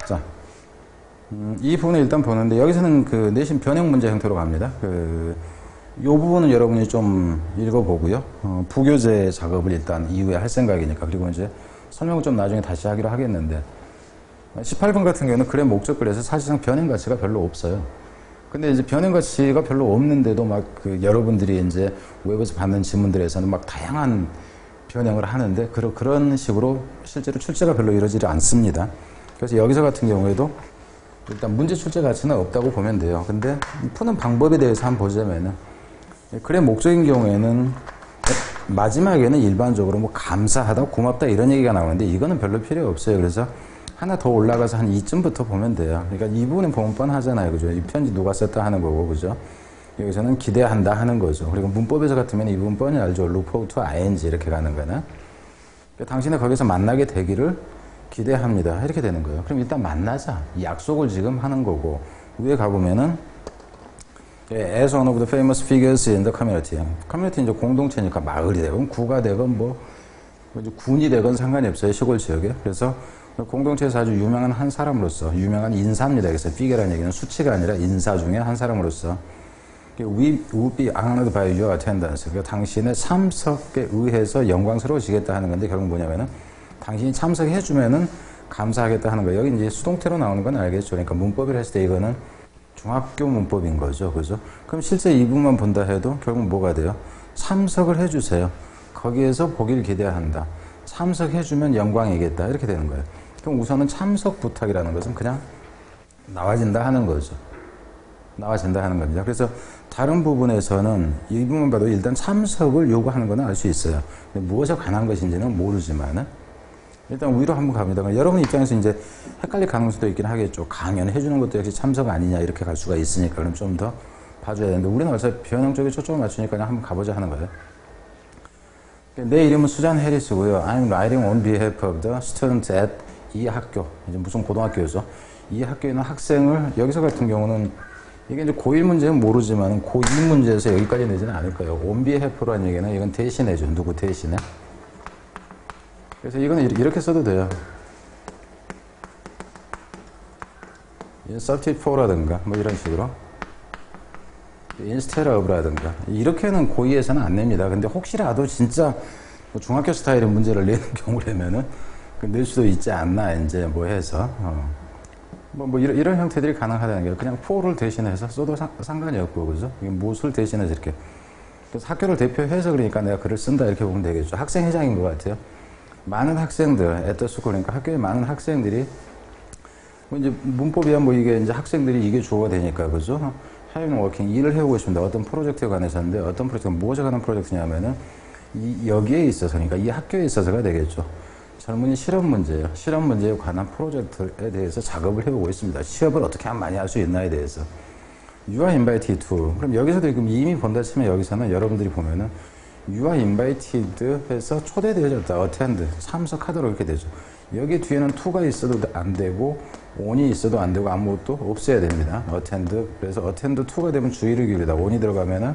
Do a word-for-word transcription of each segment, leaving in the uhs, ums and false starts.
자, 음, 이 부분을 일단 보는데 여기서는 그 내신 변형 문제 형태로 갑니다. 그, 요 부분은 여러분이 좀 읽어보고요. 어, 부교재 작업을 일단 이후에 할 생각이니까. 그리고 이제 설명을 좀 나중에 다시 하기로 하겠는데, 십팔 번 같은 경우는 글의 목적글에서 사실상 변형 가치가 별로 없어요. 근데 이제 변형 가치가 별로 없는데도 막 그 여러분들이 이제 웹에서 받는 지문들에서는 막 다양한 변형을 하는데 그러, 그런 식으로 실제로 출제가 별로 이루어지지 않습니다. 그래서 여기서 같은 경우에도 일단 문제 출제 가치는 없다고 보면 돼요. 근데 푸는 방법에 대해서 한번 보자면은 글의 목적인 경우에는 마지막에는 일반적으로 뭐 감사하다, 고맙다 이런 얘기가 나오는데 이거는 별로 필요 없어요. 그래서 하나 더 올라가서 한 이쯤부터 보면 돼요. 그러니까 이 부분은 보면 뻔하잖아요. 그죠? 이 편지 누가 썼다 하는 거고, 그죠? 여기서는 기대한다 하는 거죠. 그리고 문법에서 같으면 이 부분 뻔히 알죠. look forward to ing 이렇게 가는 거는. 그러니까 당신을 거기서 만나게 되기를 기대합니다. 이렇게 되는 거예요. 그럼 일단 만나자. 이 약속을 지금 하는 거고, 위에 가보면은, as one of the famous figures in the community. 커뮤니티 이제 공동체니까 마을이 되건, 구가 되건, 뭐, 군이 되건 상관이 없어요. 시골 지역에. 그래서 공동체에서 아주 유명한 한 사람으로서, 유명한 인사입니다. 그래서 figure라는 얘기는 수치가 아니라 인사 중에 한 사람으로서, we would be honored by your attendance. 그러니까 당신의 참석에 의해서 영광스러워지겠다 하는 건데, 결국 뭐냐면은, 당신이 참석해주면은 감사하겠다 하는 거예요. 여기 이제 수동태로 나오는 건 알겠죠. 그러니까 문법을 했을 때 이거는 중학교 문법인 거죠. 그죠? 그럼 실제 이 부분만 본다 해도 결국 뭐가 돼요? 참석을 해주세요. 거기에서 보길 기대한다. 참석해주면 영광이겠다. 이렇게 되는 거예요. 그럼 우선은 참석 부탁이라는 것은 그냥 나와진다 하는 거죠. 나와진다 하는 겁니다. 그래서 다른 부분에서는 이 부분 봐도 일단 참석을 요구하는 거는 알 수 있어요. 무엇에 관한 것인지는 모르지만은 일단 위로 한번 갑니다. 여러분 입장에서 이제 헷갈릴 가능성도 있긴 하겠죠. 강연 해주는 것도 역시 참석 아니냐 이렇게 갈 수가 있으니까 그럼 좀 더 봐줘야 되는데 우리는 어차피 변형 쪽에 초점을 맞추니까 그냥 한번 가보자 하는 거예요. 내 이름은 수잔 해리스고요. I'm writing on behalf of the students at 이 학교. 이제 무슨 고등학교죠. 이 학교에 있는 학생을 여기서 같은 경우는 이게 이제 고일 문제는 모르지만 고이 문제에서 여기까지 내지는 않을 거예요. on behalf라는 얘기는 이건 대신해줘. 누구 대신에. 그래서 이거는 이렇게 써도 돼요. instead for라든가 뭐 이런 식으로 instead of라든가 이렇게는 고의에서는 안 냅니다. 근데 혹시라도 진짜 뭐 중학교 스타일의 문제를 내는 경우라면은 낼 수도 있지 않나 이제 뭐 해서 어. 뭐, 뭐 이런, 이런 형태들이 가능하다는 게 그냥 for를 대신해서 써도 사, 상관이 없고 그죠? 이게 무엇을 대신해서 이렇게 그래서 학교를 대표해서 그러니까 내가 글을 쓴다 이렇게 보면 되겠죠. 학생회장인 것 같아요. 많은 학생들, 에터스쿨, 그러니까 학교에 많은 학생들이, 뭐 이제 문법이야 뭐 이게 이제 학생들이 이게 주어가 되니까, 그죠? having working, 일을 해오고 있습니다. 어떤 프로젝트에 관해서인데, 어떤 프로젝트가 무엇에 관한 프로젝트냐면은, 이, 여기에 있어서, 그러니까 이 학교에 있어서가 되겠죠. 젊은이 실험 문제예요. 실험 문제에 관한 프로젝트에 대해서 작업을 해오고 있습니다. 취업을 어떻게 하면 많이 할 수 있나에 대해서. You are invited to. 그럼 여기서도 이미 본다 치면 여기서는 여러분들이 보면은, You are invited 해서 초대되어졌다. attend. 참석하도록 이렇게 되죠. 여기 뒤에는 to가 있어도 안 되고 on이 있어도 안 되고 아무것도 없어야 됩니다. attend. 그래서 attend to가 되면 주의를 기울이다. on이 들어가면은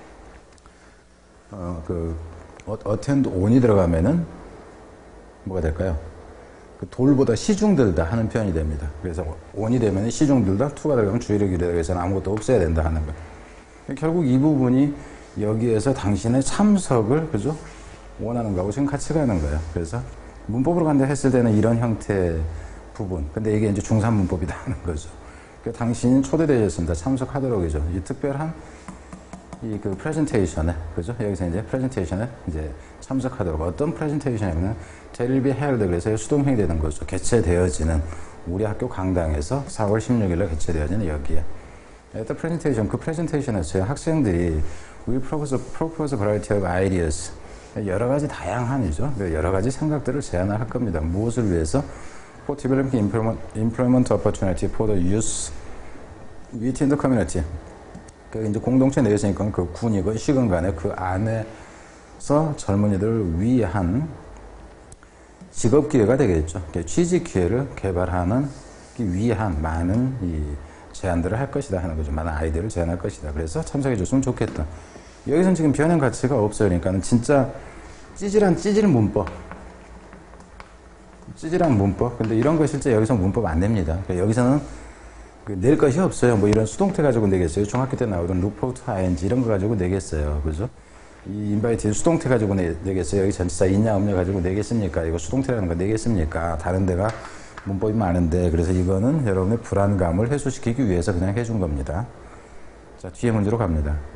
어, 그 attend on이 들어가면은 뭐가 될까요? 그 돌보다 시중들다 하는 표현이 됩니다. 그래서 on이 되면 시중들다, to가 들어가면 주의를 기울이다. 그래서 아무것도 없어야 된다 하는 거예요. 결국 이 부분이 여기에서 당신의 참석을, 그죠? 원하는 거하고 지금 같이 가는 거예요. 그래서 문법으로 간다 했을 때는 이런 형태 부분. 근데 이게 이제 중산 문법이다 하는 거죠. 그러니까 당신이 초대되셨습니다. 참석하도록이죠. 이 특별한 이 그 프레젠테이션에, 그죠? 여기서 이제 프레젠테이션에 이제 참석하도록. 어떤 프레젠테이션이냐면, 제일비 헬드, 그래서 수동형이 되는 거죠. 개최되어지는 우리 학교 강당에서 사월 십육일에 개최되어지는 여기에. 일단 프레젠테이션, 그 프레젠테이션에서 학생들이 We propose, propose a variety of ideas. 여러 가지 다양한이죠. 여러 가지 생각들을 제안을 할 겁니다. 무엇을 위해서? For developing employment, employment opportunity for the youth within the community. 그 이제 공동체 내에서니까 그 군이건 시군 간에 그 안에서 젊은이들을 위한 직업 기회가 되겠죠. 취직 기회를 개발하는 위한 많은 이 제안들을 할 것이다 하는 거죠. 많은 아이디어를 제안할 것이다. 그래서 참석해 줬으면 좋겠다. 여기서는 지금 변형 가치가 없어요. 그러니까 진짜 찌질한 찌질 문법. 찌질한 문법. 근데 이런 거 실제 여기서 문법 안 냅니다. 그러니까 여기서는 그 낼 것이 없어요. 뭐 이런 수동태 가지고 내겠어요. 중학교 때 나오던 루포트 아이엔지 이런 거 가지고 내겠어요. 그죠? 이 인바이트 수동태 가지고 내, 내겠어요. 여기 전치사 있냐 없냐 가지고 내겠습니까? 이거 수동태라는 거 내겠습니까? 다른 데가 문법이 많은데, 그래서 이거는 여러분의 불안감을 해소시키기 위해서 그냥 해준 겁니다. 자, 뒤에 문제로 갑니다.